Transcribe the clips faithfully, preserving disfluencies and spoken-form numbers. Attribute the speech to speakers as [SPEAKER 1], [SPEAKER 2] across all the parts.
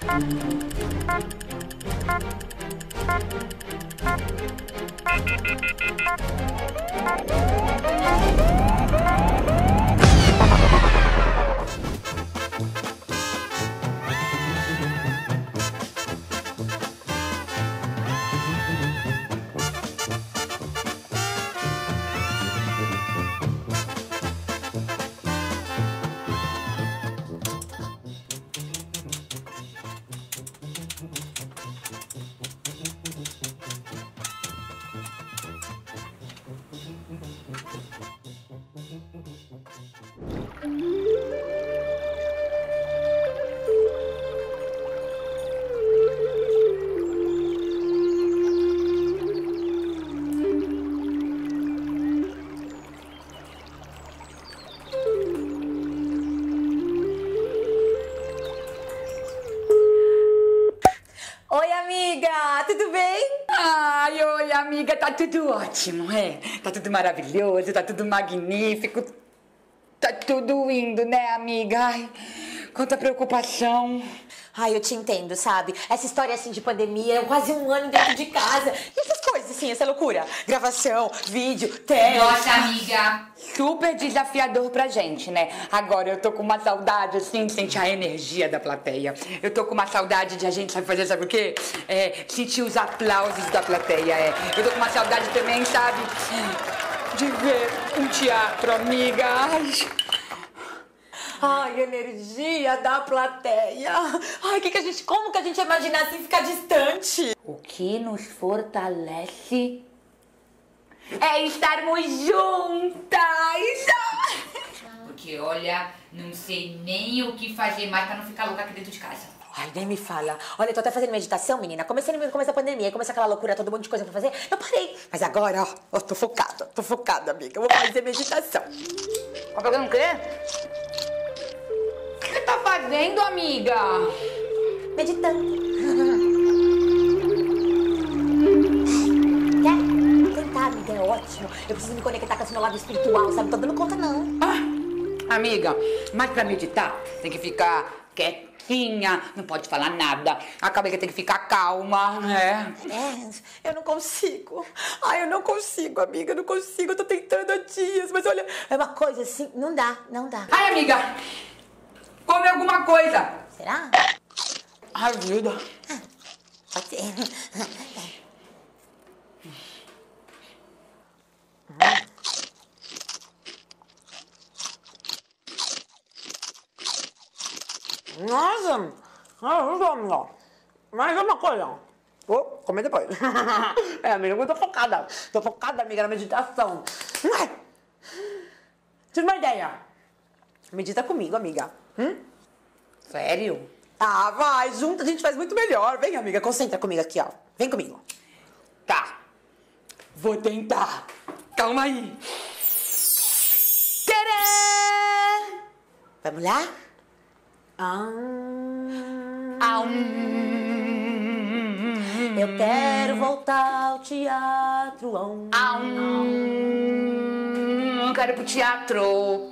[SPEAKER 1] Tudo bem?
[SPEAKER 2] Ai, oi, amiga, tá tudo ótimo, é? Tá tudo maravilhoso, tá tudo magnífico. Tá tudo indo, né, amiga? Ai, quanta preocupação.
[SPEAKER 1] Ai, eu te entendo, sabe? Essa história assim de pandemia, quase um ano dentro de casa. E essas coisas assim, essa loucura. Gravação, vídeo, tela.
[SPEAKER 2] Nossa, amiga, super desafiador pra gente, né? Agora eu tô com uma saudade, assim, de sentir a energia da plateia. Eu tô com uma saudade de a gente, sabe fazer, sabe o quê? É, sentir os aplausos da plateia, é. Eu tô com uma saudade também, sabe? De ver um teatro, amiga. Ai...
[SPEAKER 1] Ai, energia da plateia. Ai, que que a gente, como que a gente ia imaginar assim ficar distante?
[SPEAKER 2] O que nos fortalece é estarmos juntas.
[SPEAKER 3] Porque, olha, não sei nem o que fazer mais pra não ficar louca aqui dentro de casa.
[SPEAKER 1] Ai, nem me fala. Olha, eu tô até fazendo meditação, menina. Comecei no começo da pandemia, aí começou aquela loucura, todo um monte de coisa pra fazer. Eu parei. Mas agora, ó, eu tô focada, tô focada, amiga. Eu vou fazer meditação.
[SPEAKER 2] Tá fazendo o quê? O que você tá fazendo, amiga?
[SPEAKER 1] Meditando. Quer? Tentar, amiga, é ótimo. Eu preciso me conectar com esse meu lado espiritual, sabe? Não tô dando conta, não.
[SPEAKER 2] Ah, amiga, mas pra meditar tem que ficar quietinha, não pode falar nada. A cabeça tem que ficar calma, né?
[SPEAKER 1] É, eu não consigo. Ai, eu não consigo, amiga, eu não consigo. Eu tô tentando há dias, mas olha, é uma coisa assim, não dá, não dá.
[SPEAKER 2] Ai, amiga, come alguma coisa.
[SPEAKER 1] Será?
[SPEAKER 2] Ajuda.
[SPEAKER 1] Ah, pode ser. Nossa! Ajuda, amiga. Mais uma coisa. Vou comer depois. É, amiga, eu tô focada. Tô focada, amiga, na meditação. Ai. Tive uma ideia. Medita comigo, amiga. Hum?
[SPEAKER 2] Sério?
[SPEAKER 1] Ah, vai, junto a gente faz muito melhor. Vem, amiga, concentra comigo aqui, ó. Vem comigo.
[SPEAKER 2] Tá. Vou tentar. Calma aí. Tcharam!
[SPEAKER 1] Vamos lá? Ah.
[SPEAKER 2] Ah,
[SPEAKER 1] Eu quero voltar ao teatro.
[SPEAKER 2] Ah, Não quero ir pro teatro.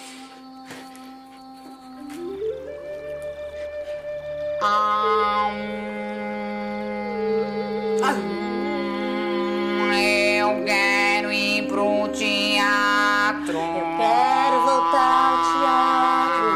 [SPEAKER 2] Ah, Eu quero ir pro teatro.
[SPEAKER 1] Eu quero voltar ao teatro.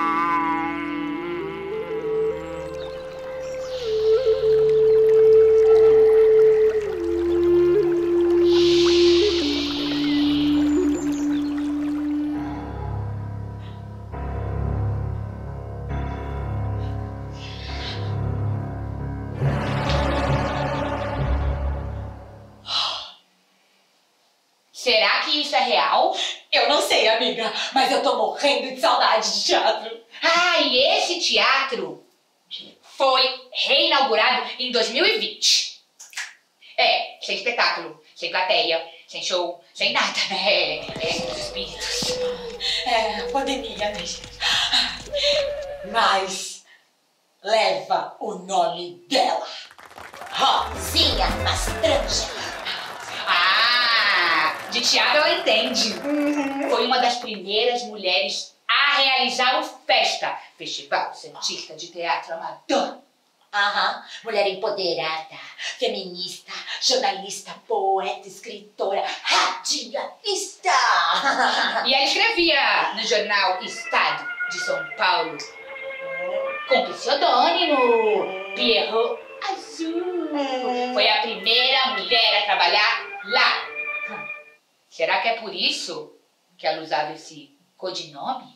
[SPEAKER 3] Será que isso é real?
[SPEAKER 1] Eu não sei, amiga, mas eu tô morrendo de saudade de teatro.
[SPEAKER 3] Ah, e esse teatro foi reinaugurado em dois mil e vinte. É, sem espetáculo, sem plateia, sem show, sem nada, né? É, é os espíritos.
[SPEAKER 1] É, pandemia, né, gente? Mas leva o nome dela. Rosinha Mastranja.
[SPEAKER 3] Ah, de teatro ela entende. Foi uma das primeiras mulheres a realizar o FESTA, Festival Santista de Teatro Amador.
[SPEAKER 4] Aham, mulher empoderada, feminista, jornalista, poeta, escritora, radialista.
[SPEAKER 3] E ela escrevia no jornal Estado de São Paulo, com pseudônimo Pierrot Azul. Foi a primeira mulher a trabalhar lá. Será que é por isso que ela usava esse codinome?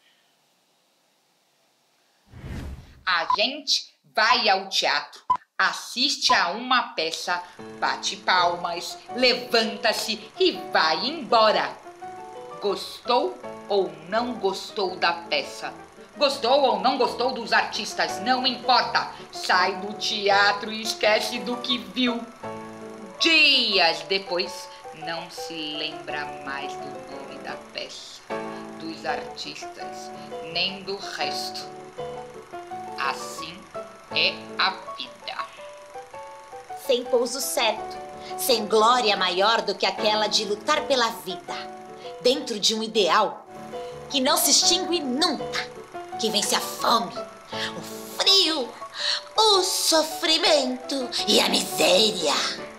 [SPEAKER 3] A gente vai ao teatro, assiste a uma peça, bate palmas, levanta-se e vai embora. Gostou ou não gostou da peça? Gostou ou não gostou dos artistas? Não importa. Sai do teatro e esquece do que viu. Dias depois, não se lembra mais do nome da peça, dos artistas, nem do resto. Assim é a vida.
[SPEAKER 4] Sem pouso certo, sem glória maior do que aquela de lutar pela vida, dentro de um ideal que não se extingue nunca, que vence a fome, o frio, o sofrimento e a miséria.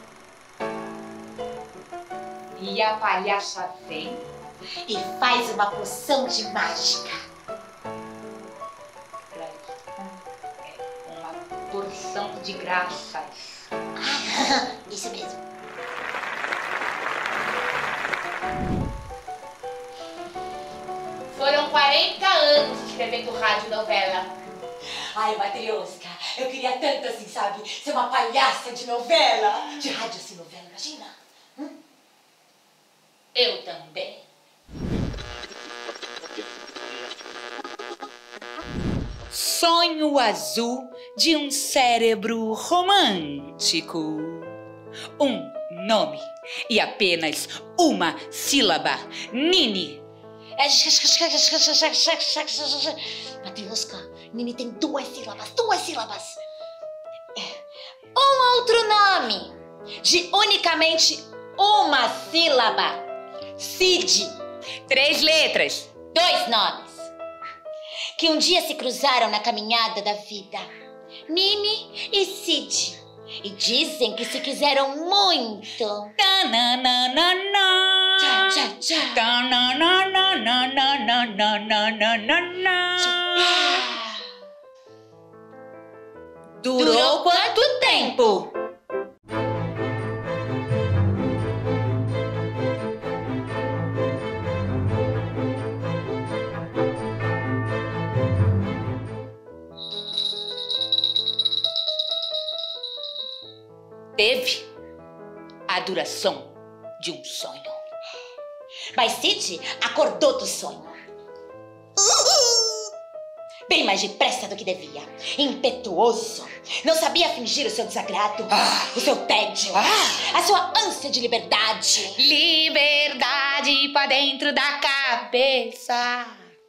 [SPEAKER 3] E a palhaça vem
[SPEAKER 4] E faz uma poção de mágica.
[SPEAKER 3] uma porção de graças.
[SPEAKER 4] Isso mesmo.
[SPEAKER 3] Foram quarenta anos escrevendo radionovela.
[SPEAKER 4] Ai, Matrioska, eu queria tanto assim, sabe? Ser uma palhaça de novela. De rádio assim, novela, imagina. Hum?
[SPEAKER 3] Eu também. Sonho azul de um cérebro romântico. Um nome e apenas uma sílaba. Nini.
[SPEAKER 4] Matrioska, Nini tem duas sílabas, duas sílabas. Um outro nome de unicamente uma sílaba. Cid.
[SPEAKER 3] Três letras.
[SPEAKER 4] Dois nomes que um dia se cruzaram na caminhada da vida. Nini e Cid. E dizem que se quiseram muito. Tchá, tchá, tchá. Durou quanto tempo?
[SPEAKER 3] Teve a duração de um sonho.
[SPEAKER 4] Mas Cid acordou do sonho. Bem mais depressa do que devia. Impetuoso. Não sabia fingir o seu desagrado, ah, o seu tédio, ah, a sua ânsia de liberdade.
[SPEAKER 3] Liberdade pra dentro da cabeça.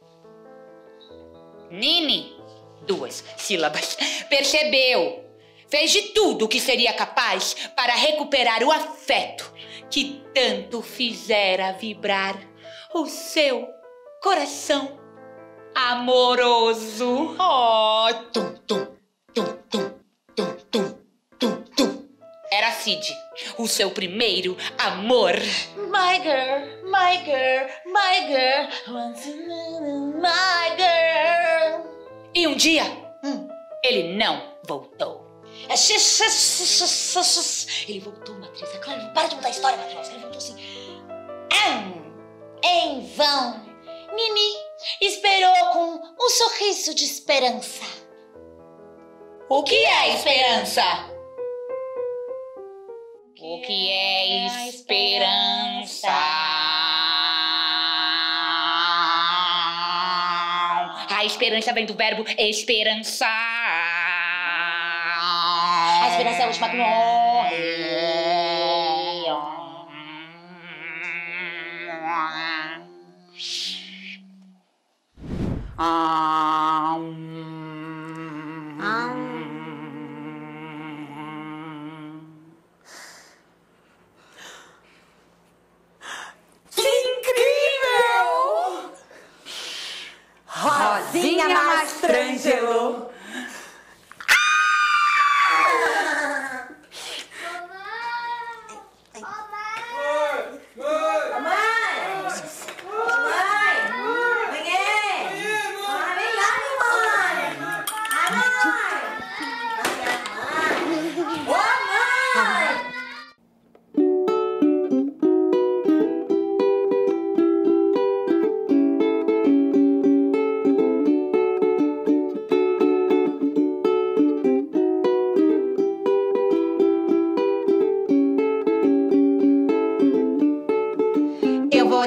[SPEAKER 3] Nini, duas sílabas, percebeu. Fez de tudo o que seria capaz para recuperar o afeto que tanto fizera vibrar o seu coração amoroso.
[SPEAKER 4] Oh, tum, tum, tum, tum, tum, tum, tum, tum.
[SPEAKER 3] Era Cid, o seu primeiro amor.
[SPEAKER 4] My girl, my girl, my girl, once a minute, my girl.
[SPEAKER 3] E um dia,
[SPEAKER 4] Hum.
[SPEAKER 3] ele não voltou.
[SPEAKER 4] Ele voltou, Matrioska. Claro, para de mudar a história, Matrioska. Ele voltou assim. Hum, em vão. Nini esperou com um sorriso de esperança.
[SPEAKER 3] O que é esperança? O que é esperança? A esperança vem do verbo esperançar.
[SPEAKER 4] A esperança é a última que morre.
[SPEAKER 3] Ah,
[SPEAKER 1] Que incrível!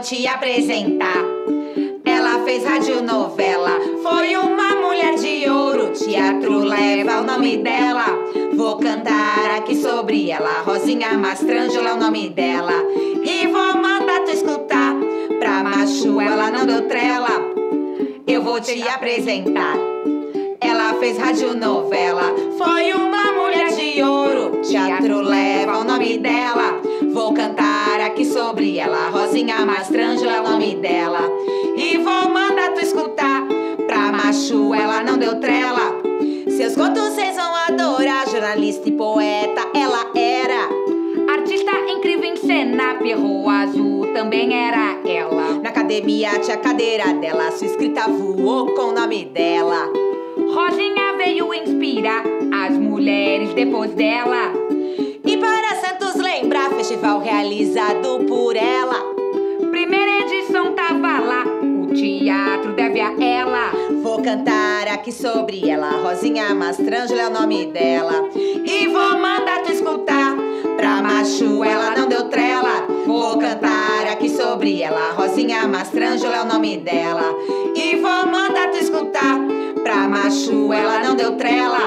[SPEAKER 4] te apresentar. Ela fez radionovela, foi uma mulher de ouro. Teatro leva o nome dela. Vou cantar aqui sobre ela. Rosinha Mastrangelo é o nome dela. E vou mandar tu escutar. Pra macho ela não deu trela. Eu vou te apresentar. Ela fez radionovela, foi uma mulher de ouro. Teatro leva o nome dela. Vou cantar aqui sobre ela. Rosinha Mastrangelo é o nome dela. E vou mandar tu escutar. Pra macho ela não deu trela. Seus contos vocês vão adorar. Jornalista e poeta ela era.
[SPEAKER 2] Artista incrível em cena, perro azul também era ela.
[SPEAKER 4] Na academia tinha a cadeira dela. Sua escrita voou com o nome dela.
[SPEAKER 2] Rosinha veio inspirar as mulheres depois dela.
[SPEAKER 4] E para Santos lembrar, festival realizado por ela.
[SPEAKER 2] Primeira edição tava lá, o teatro deve a ela.
[SPEAKER 4] Vou cantar aqui sobre ela. Rosinha Mastrangelo é o nome dela. E vou mandar tu escutar. Pra macho ela não deu trela. Vou cantar aqui sobre ela. Rosinha Mastrangelo é o nome dela. E vou mandar tu escutar. Pra macho ela não deu trela.